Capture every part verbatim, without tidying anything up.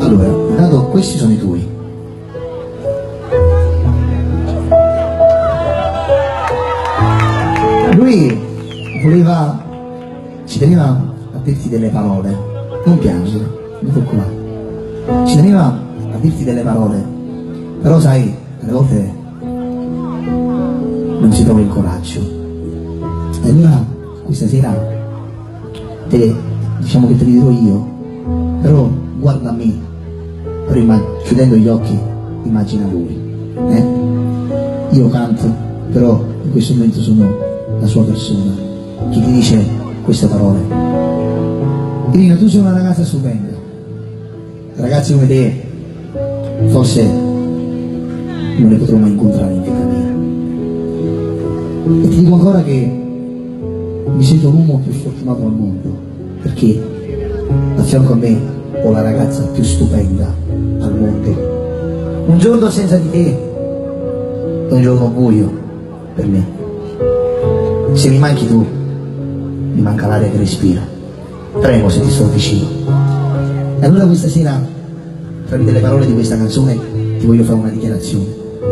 Allora, dato questi sono i tuoi. Lui voleva, ci teneva a dirti delle parole, non piangere, non preoccupare, ci teneva a dirti delle parole, però sai, alle volte non si trova il coraggio. E allora questa sera te, diciamo che te li dirò io, però guarda a me, prima chiudendo gli occhi immagina lui, eh? Io canto, però in questo momento sono la sua persona che ti dice queste parole. Irina, tu sei una ragazza stupenda, ragazzi come te forse non le potrò mai incontrare in vita mia, e ti dico ancora che mi sento l'uomo più fortunato al mondo, perché a fianco a me ho la ragazza più stupenda al mondo. Un giorno senza di te è un giorno buio per me. Se mi manchi tu, mi manca l'aria che respiro. Tremo se ti sto vicino. E allora questa sera, tramite le parole di questa canzone, ti voglio fare una dichiarazione.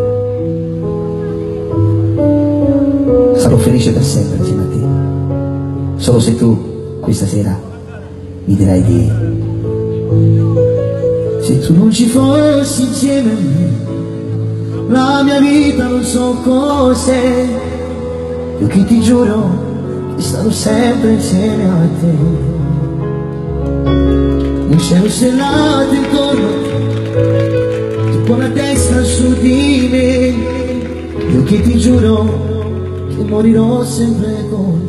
Sarò felice per sempre insieme a te, solo se tu questa sera mi dirai di... Se tu non ci fossi insieme a me, la mia vita non so cos'è. Io che ti giuro che starò sempre insieme a te. Un cielo stellato intorno a te, tu con la testa su di me. Io che ti giuro che morirò sempre con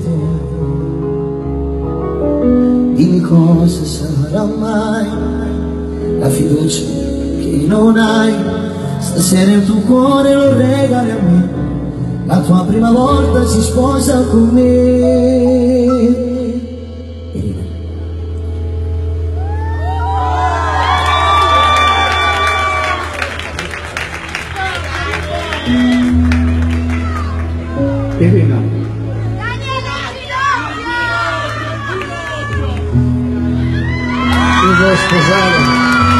te. Dimmi cosa sarà mai la fiducia che non hai. Stasera il tuo cuore lo regali a me, la tua prima volta si sposa con me. Irina. Irina. Ti vuoi sposare?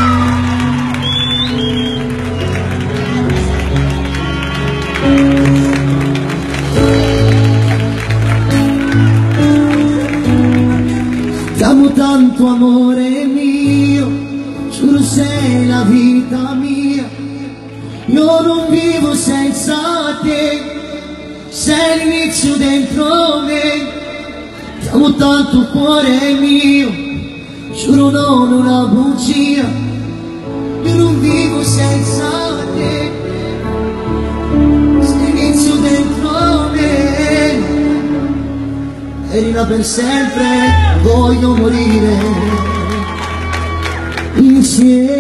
Ti amo tanto amore mio, giuro sei la vita mia. Io non vivo senza te, sei l'inizio dentro me. Ti amo tanto cuore mio, giuro non una bugia. Io non vivo senza te, sei l'inizio dentro me. Irina per sempre, voglio morire insieme.